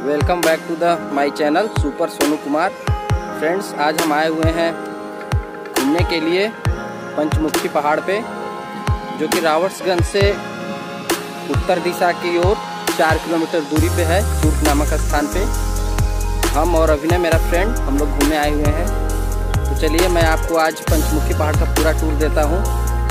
Welcome back to the my channel super Sonu Kumar. Friends, आज हम आए हुए हैं घूमने के लिए पंचमुखी पहाड़ पे, जो कि रावटसगंज से उत्तर दिशा की ओर 4 किलोमीटर दूरी पे है। चूर्क नामक स्थान पे हम और अभिनय मेरा फ्रेंड हम लोग घूमने आए हुए हैं। तो चलिए मैं आपको आज पंचमुखी पहाड़ का पूरा टूर देता हूँ।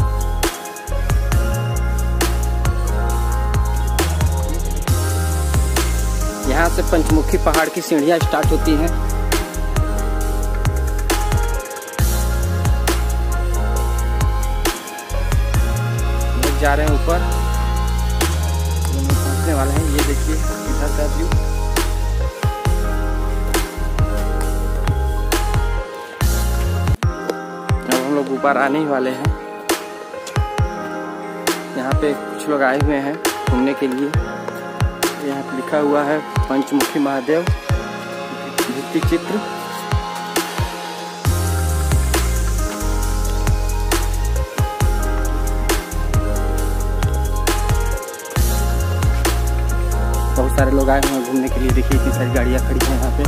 यहाँ से पंचमुखी पहाड़ की सीढ़ियाँ स्टार्ट होती हैं। लोग जा रहे हैं ऊपर, पहुँचने वाले हैं। ये देखिए इधर का व्यू। अब हम लोग ऊपर आने ही वाले हैं। यहाँ पे कुछ लोग आए हुए हैं घूमने के लिए। यहाँ पे लिखा हुआ है पंचमुखी महादेव भित्ति चित्र। बहुत सारे लोग आए हुए हैं घूमने के लिए। देखिए इतनी सारी गाड़ियाँ खड़ी हैं यहाँ पे।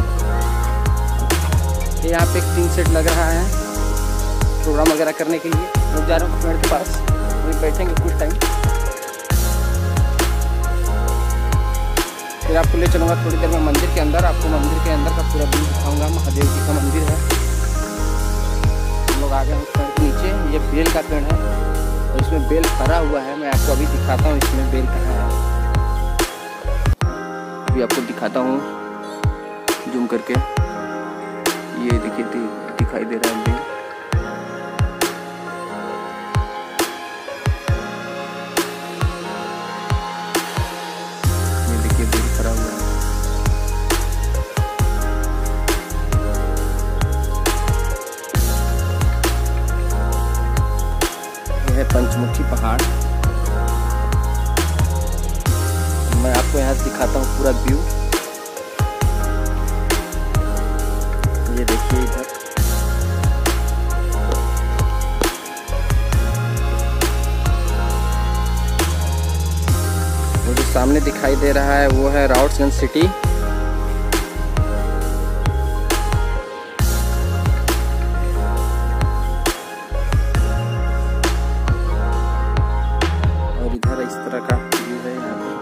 यहाँ पे एक टीन सेट लग रहा है प्रोग्राम वगैरह करने के लिए। लोग जा रहे हैं पेड़ के पास, वहीं बैठेंगे कुछ टाइम। फिर आपको ले चलूँगा थोड़ी देर में मंदिर के अंदर। आपको मंदिर के अंदर का पूरा व्यू दिखाऊंगा। महादेव जी का मंदिर है। हम लोग आ गए हैं पेड़ के नीचे। ये बेल का पेड़ है और इसमें बेल भरा हुआ है। मैं आपको अभी दिखाता हूँ इसमें बेल कहाँ है। अभी आपको दिखाता हूँ जूम करके। ये देखिए दिखाई दे रहा है बेल। पंचमुखी पहाड़ मैं आपको यहाँ से दिखाता हूँ पूरा व्यू। ये देखिए इधर वो जो सामने दिखाई दे रहा है वो है रावटसगंज सिटी। इस तरह का व्यू है यहाँ पे।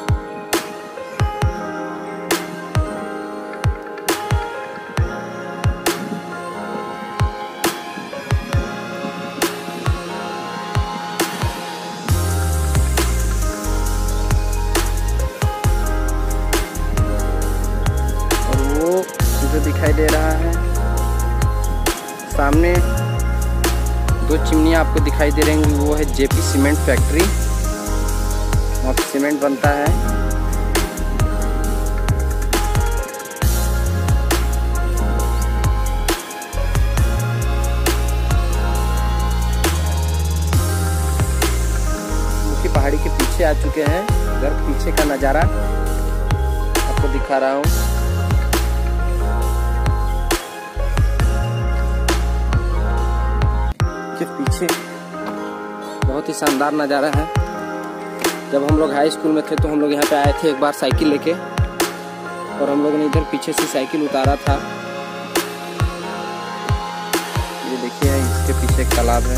और वो जो दिखाई दे रहा है सामने, 2 चिमनियाँ आपको दिखाई दे रही हैं। वो है जेपी सीमेंट फैक्ट्री। वहाँ पे सीमेंट बनता है। मुखी पहाड़ी के पीछे आ चुके हैं। इधर पीछे का नज़ारा आपको दिखा रहा हूँ। के पीछे बहुत ही शानदार नज़ारा है। जब हम लोग हाई स्कूल में थे तो हम लोग यहाँ पे आए थे एक बार साइकिल लेके, और हम लोगों ने इधर पीछे से साइकिल उतारा था। ये देखिए इसके पीछे एक तालाब है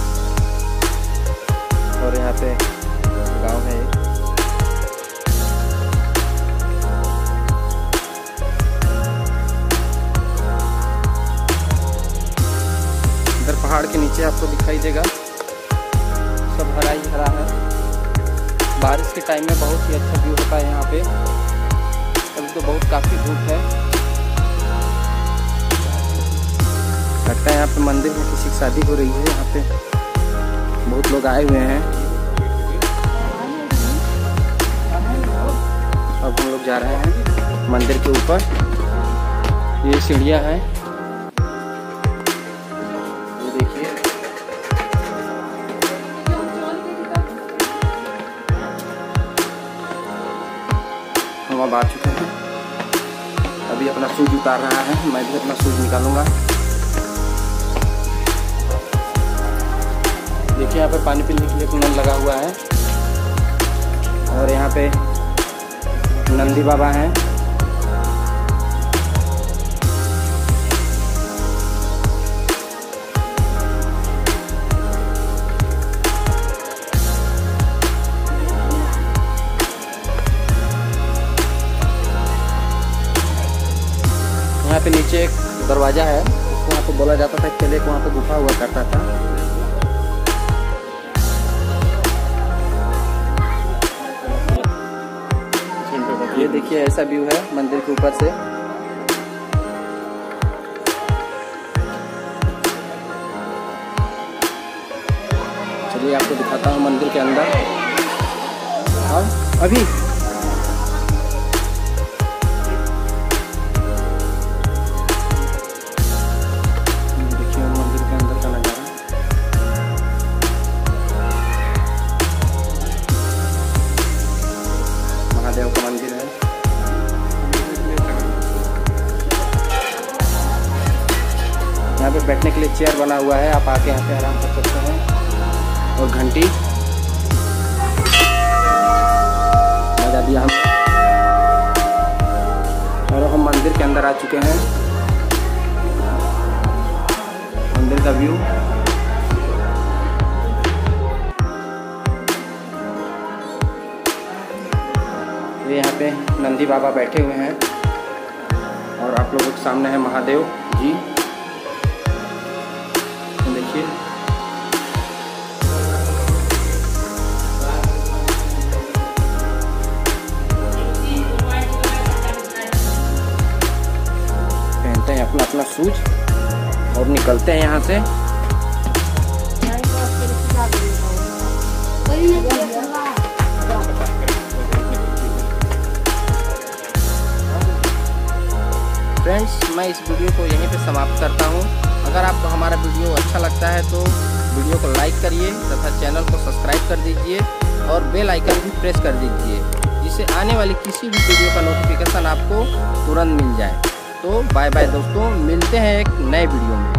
और यहाँ पे गांव है। इधर पहाड़ के नीचे आपको दिखाई देगा सब हरा ही हरा है। बारिश के टाइम में बहुत ही अच्छा व्यू होता है यहाँ पे। अभी तो बहुत काफ़ी धूप है। लगता है यहाँ पे मंदिर में किसी की शादी हो रही है। यहाँ पे बहुत लोग आए हुए हैं। अब हम लोग जा रहे हैं मंदिर के ऊपर। ये सीढ़ियाँ हैं, ये देखिए। हम अब आ चुके हैं। अभी अपना शूज उतार रहा है। मैं भी अपना शूज निकालूंगा। देखिए यहाँ पे पानी पीने के लिए नल लगा हुआ है और यहाँ पे नंदी बाबा हैं। पे नीचे एक दरवाज़ा है, वहाँ पे बोला जाता था पहले वहाँ पे गुफा हुआ करता था। ये देखिए ऐसा व्यू है मंदिर के ऊपर से। चलिए आपको दिखाता हूँ मंदिर के अंदर। हाँ अभी देखिए मंदिर के अंदर का नज़ारा। महादेव का मंदिर है। यहाँ पे बैठने के लिए चेयर बना हुआ है, आप आके यहाँ पे आराम कर सकते हैं। और घंटी बजा दिया हम, और हम मंदिर के अंदर आ चुके हैं। मंदिर का व्यू ये यहाँ पे नंदी बाबा बैठे हुए हैं, और आप लोगों के सामने है महादेव जी। देखिए पहनते हैं अपना अपना शूज और निकलते हैं यहाँ से। फ्रेंड्स, मैं इस वीडियो को यहीं पे समाप्त करता हूँ। अगर आपको हमारा वीडियो अच्छा लगता है तो वीडियो को लाइक करिए तथा चैनल को सब्सक्राइब कर दीजिए और बेल आइकन भी प्रेस कर दीजिए, जिससे आने वाली किसी भी वीडियो का नोटिफिकेशन आपको तुरंत मिल जाए। तो बाय बाय दोस्तों, मिलते हैं एक नए वीडियो में।